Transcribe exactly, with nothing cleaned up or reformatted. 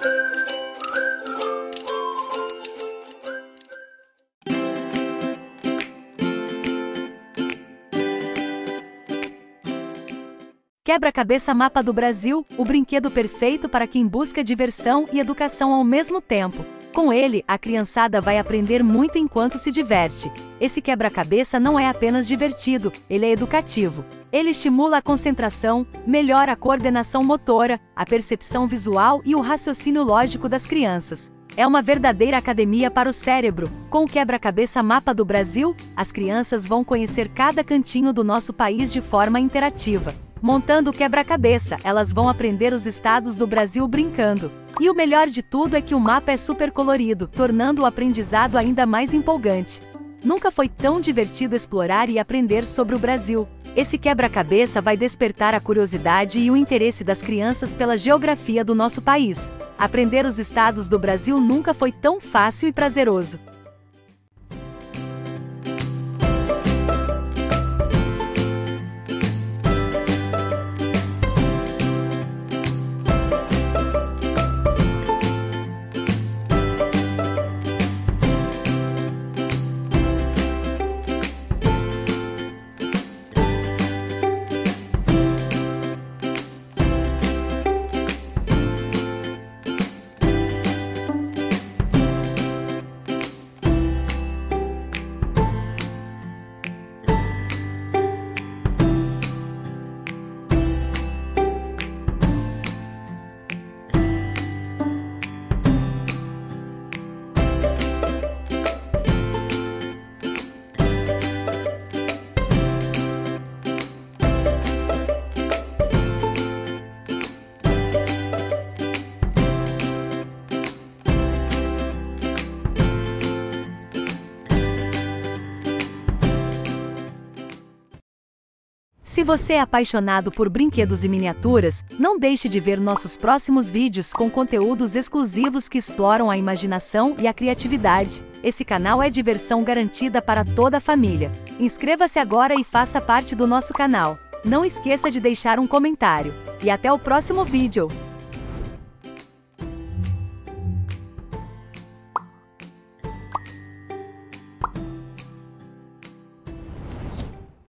Quebra-cabeça Mapa do Brasil, o brinquedo perfeito para quem busca diversão e educação ao mesmo tempo. Com ele, a criançada vai aprender muito enquanto se diverte. Esse quebra-cabeça não é apenas divertido, ele é educativo. Ele estimula a concentração, melhora a coordenação motora, a percepção visual e o raciocínio lógico das crianças. É uma verdadeira academia para o cérebro. Com o quebra-cabeça Mapa do Brasil, as crianças vão conhecer cada cantinho do nosso país de forma interativa. Montando o quebra-cabeça, elas vão aprender os estados do Brasil brincando. E o melhor de tudo é que o mapa é super colorido, tornando o aprendizado ainda mais empolgante. Nunca foi tão divertido explorar e aprender sobre o Brasil. Esse quebra-cabeça vai despertar a curiosidade e o interesse das crianças pela geografia do nosso país. Aprender os estados do Brasil nunca foi tão fácil e prazeroso. Se você é apaixonado por brinquedos e miniaturas, não deixe de ver nossos próximos vídeos com conteúdos exclusivos que exploram a imaginação e a criatividade. Esse canal é diversão garantida para toda a família. Inscreva-se agora e faça parte do nosso canal. Não esqueça de deixar um comentário. E até o próximo vídeo!